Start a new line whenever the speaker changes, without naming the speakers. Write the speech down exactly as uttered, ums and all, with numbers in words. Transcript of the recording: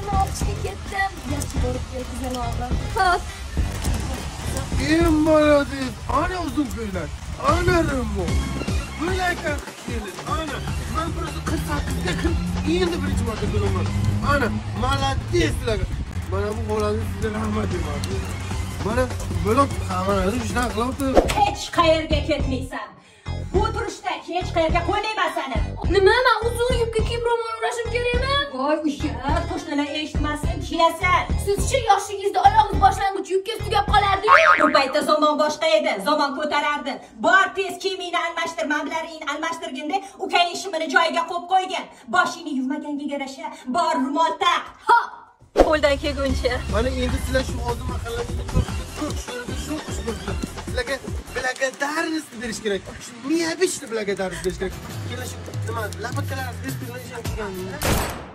Uni olishga ketdim. Yaxshi borib keldi o'g'lim. Xo'p.
Kim bo'ladi? Ana uzun ko'ylak. Ana Rimbo. Ko'ylakka keldi. Ana men burası qirq sakkizga kirib endi birinchi marta ko'raman. Ana молодецlar. Mana bu bolani sizga rahmat deyman. Mana bo'lib hammalari shunaqa qilibdi.
Hech qayerga ketmaysan. Bu turishda hech qayerga qo'ymayman seni.
Nima? Men uzun yubka kiyib ro'mol o'rashim kerakmi?
Voy uya, qo'shnilar eshitmasin, kiyasan.
Siz-chi yoshligingizda oyog'ingiz boshlang'ich yubka tugab qolardi-yu.
Bu paytda zamon boshqa edi. Zamon ko'tarardi. Bor tez kiyimingni almashtir, mablaringni almashtirganda ukangning shimini joyiga qo'yib qo'ygan. Boshingni yuvmaganga yarasha bor ro'mol taq.
Ha! Qo'ldan kelguncha.
Mana endi sizlar shu hozir mahallamizda ko'p ko'p shularga shu ish bo'ldi. Sizlarga благодарность berish kerak. Shu miya bishni благодарность berish kerak. Keling shu nima, lapotkalar biz bilan ishlayotgan.